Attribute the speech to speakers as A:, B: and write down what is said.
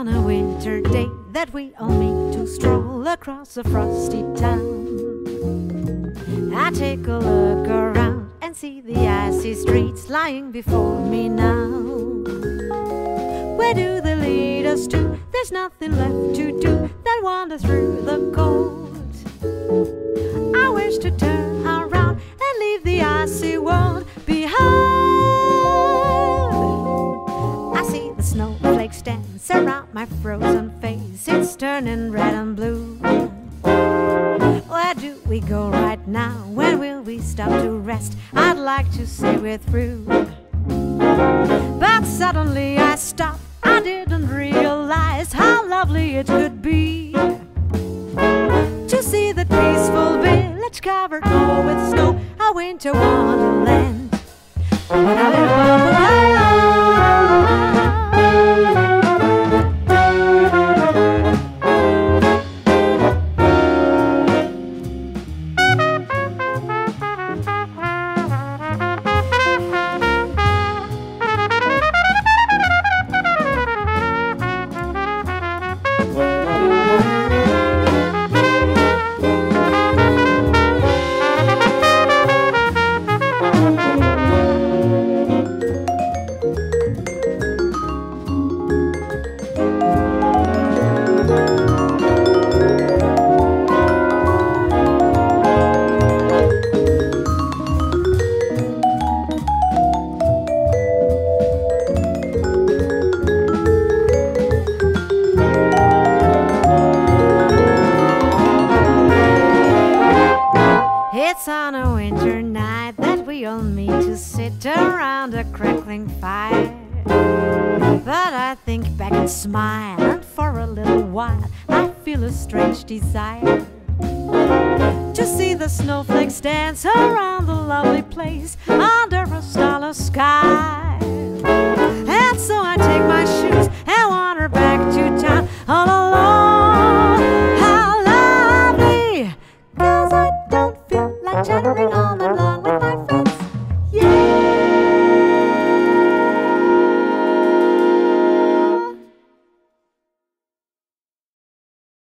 A: on a winter day that we all meet to stroll across a frosty town. I take a look around and see the icy streets lying before me now. Where do they lead us to? There's nothing left to do than wander through the cold. I wish to turn around and leave the icy world behind. I see the snowflakes dance around my frozen face. It's turning red and blue. Where do we go right now? When will we stop to rest? I'd like to say we're through. But suddenly I stopped. I didn't realize how lovely it could be to see the peaceful village covered all with snow, a winter wonderland. It's on a winter night that we all meet to sit around a crackling fire. But I think back and smile, and for a little while I feel a strange desire to see the snowflakes dance around the lovely place under a starless sky. And so I take my shoes and wander back to town all alone. How lovely, 'cause I don't feel like chattering all night long.